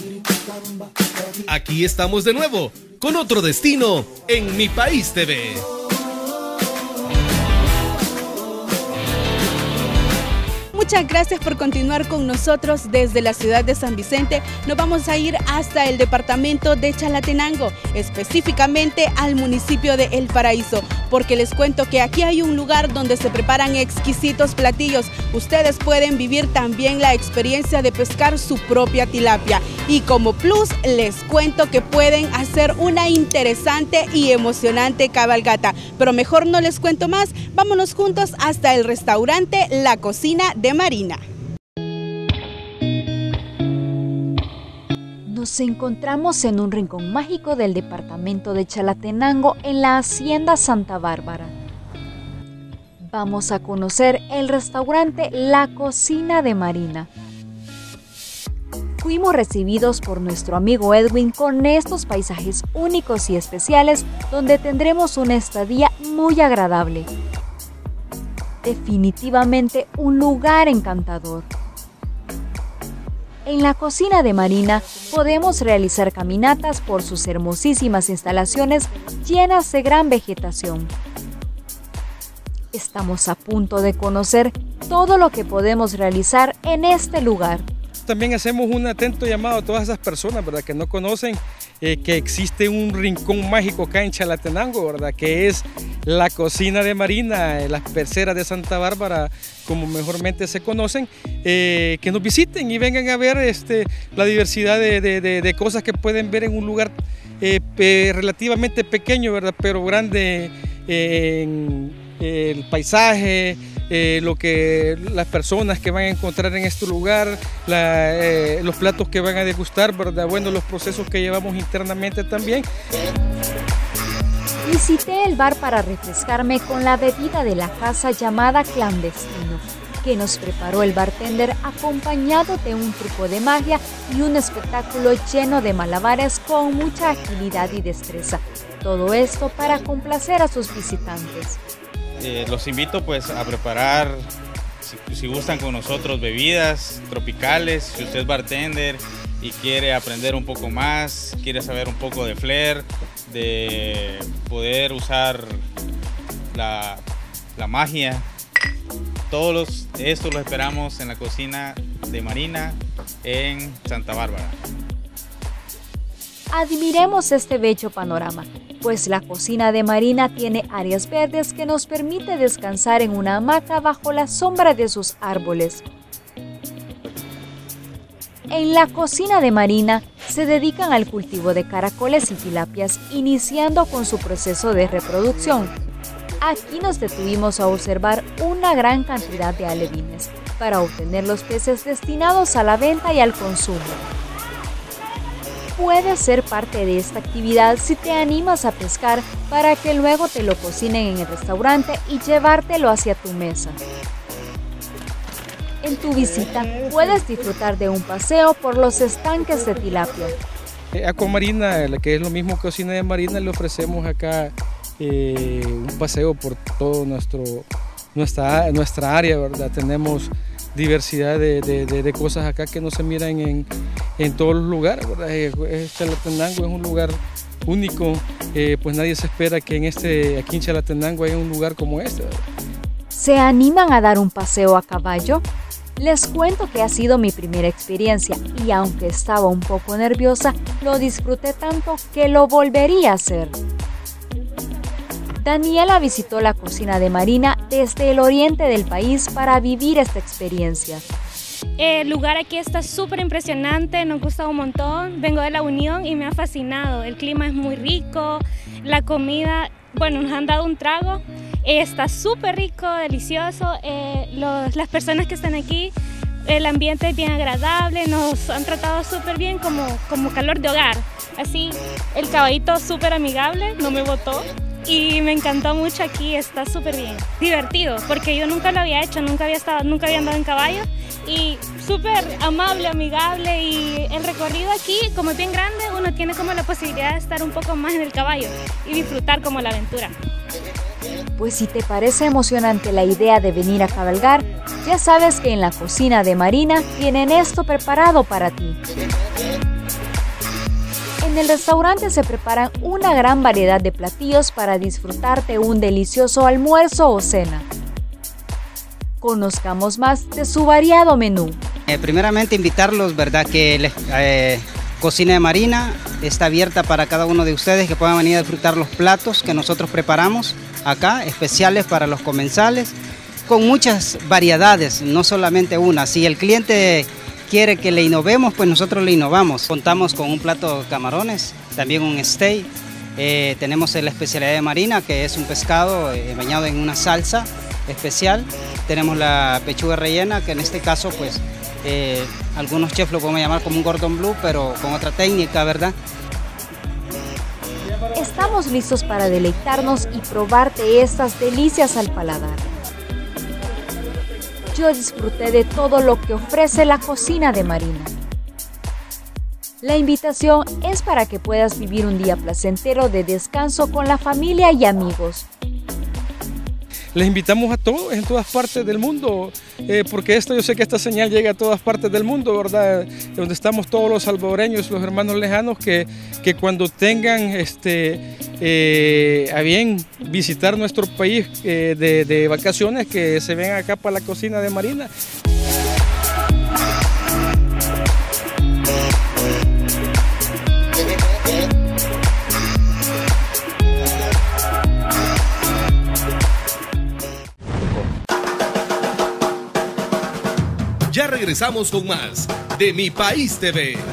Aquí estamos de nuevo con otro destino en Mi País TV. Muchas gracias por continuar con nosotros desde la ciudad de San Vicente. Nos vamos a ir hasta el departamento de Chalatenango, específicamente al municipio de El Paraíso, porque les cuento que aquí hay un lugar donde se preparan exquisitos platillos. Ustedes pueden vivir también la experiencia de pescar su propia tilapia. Y como plus, les cuento que pueden hacer una interesante y emocionante cabalgata. Pero mejor no les cuento más, vámonos juntos hasta el restaurante La Cocina de Marina. Nos encontramos en un rincón mágico del departamento de Chalatenango en la Hacienda Santa Bárbara. Vamos a conocer el restaurante La Cocina de Marina. Fuimos recibidos por nuestro amigo Edwin con estos paisajes únicos y especiales donde tendremos una estadía muy agradable. Definitivamente un lugar encantador. En la Cocina de Marina podemos realizar caminatas por sus hermosísimas instalaciones llenas de gran vegetación. Estamos a punto de conocer todo lo que podemos realizar en este lugar. También hacemos un atento llamado a todas esas personas, ¿verdad?, que no conocen que existe un rincón mágico acá en Chalatenango, ¿verdad?, que es La Cocina de Marina, las peceras de Santa Bárbara, como mejormente se conocen, que nos visiten y vengan a ver la diversidad de cosas que pueden ver en un lugar relativamente pequeño, ¿verdad?, pero grande en el paisaje, lo que las personas que van a encontrar en este lugar, los platos que van a degustar, ¿verdad? Bueno, los procesos que llevamos internamente también. Visité el bar para refrescarme con la bebida de la casa llamada Clandestino, que nos preparó el bartender acompañado de un truco de magia y un espectáculo lleno de malabares con mucha agilidad y destreza. Todo esto para complacer a sus visitantes. Los invito pues a preparar, si gustan con nosotros, bebidas tropicales. Si usted es bartender y quiere aprender un poco más, quiere saber un poco de flair, de poder usar la magia, esto lo esperamos en la Cocina de Marina en Santa Bárbara. Admiremos este bello panorama, pues la Cocina de Marina tiene áreas verdes que nos permite descansar en una hamaca bajo la sombra de sus árboles. En la Cocina de Marina se dedican al cultivo de caracoles y tilapias, iniciando con su proceso de reproducción. Aquí nos detuvimos a observar una gran cantidad de alevines para obtener los peces destinados a la venta y al consumo. Puedes ser parte de esta actividad si te animas a pescar para que luego te lo cocinen en el restaurante y llevártelo hacia tu mesa. En tu visita puedes disfrutar de un paseo por los estanques de tilapia. Aquamarina, que es lo mismo Cocina de Marina, le ofrecemos acá un paseo por todo nuestra área, ¿verdad? Tenemos diversidad de cosas acá que no se miran en todos los lugares, ¿verdad? Chalatenango es un lugar único, pues nadie se espera que aquí en Chalatenango haya un lugar como este, ¿verdad? ¿Se animan a dar un paseo a caballo? Les cuento que ha sido mi primera experiencia y aunque estaba un poco nerviosa, lo disfruté tanto que lo volvería a hacer. Daniela visitó la Cocina de Marina desde el oriente del país para vivir esta experiencia. El lugar aquí está súper impresionante, nos gusta un montón. Vengo de La Unión y me ha fascinado. El clima es muy rico, la comida, bueno, nos han dado un trago. Está súper rico, delicioso. Las personas que están aquí, el ambiente es bien agradable, nos han tratado súper bien como calor de hogar. Así, el caballito súper amigable, no me botó. Y me encantó mucho aquí, está súper bien, divertido, porque yo nunca lo había hecho, nunca había andado en caballo, y súper amable, amigable, y el recorrido aquí, como es bien grande, uno tiene como la posibilidad de estar un poco más en el caballo y disfrutar como la aventura. Pues si te parece emocionante la idea de venir a cabalgar, Ya sabes que en la cocina de Marina tienen esto preparado para ti. En el restaurante se preparan una gran variedad de platillos para disfrutar de un delicioso almuerzo o cena. Conozcamos más de su variado menú. Primeramente invitarlos, ¿verdad? Que Cocina de Marina está abierta para cada uno de ustedes que puedan venir a disfrutar los platos que nosotros preparamos acá, especiales para los comensales, con muchas variedades, no solamente una. Si el cliente quiere que le innovemos, pues nosotros le innovamos. Contamos con un plato de camarones, también un steak. Tenemos la especialidad de Marina, que es un pescado bañado en una salsa especial. Tenemos la pechuga rellena, que en este caso, pues, algunos chefs lo podemos llamar como un Gordon Bleu, pero con otra técnica, ¿verdad? Estamos listos para deleitarnos y probar de estas delicias al paladar. Yo disfruté de todo lo que ofrece la cocina de Marina. La invitación es para que puedas vivir un día placentero de descanso con la familia y amigos. Les invitamos a todos en todas partes del mundo, porque yo sé que esta señal llega a todas partes del mundo, ¿verdad? Donde estamos todos los salvadoreños, los hermanos lejanos, que cuando tengan a bien visitar nuestro país de vacaciones, que se vengan acá para la cocina de Marina. Ya regresamos con más de Mi País TV.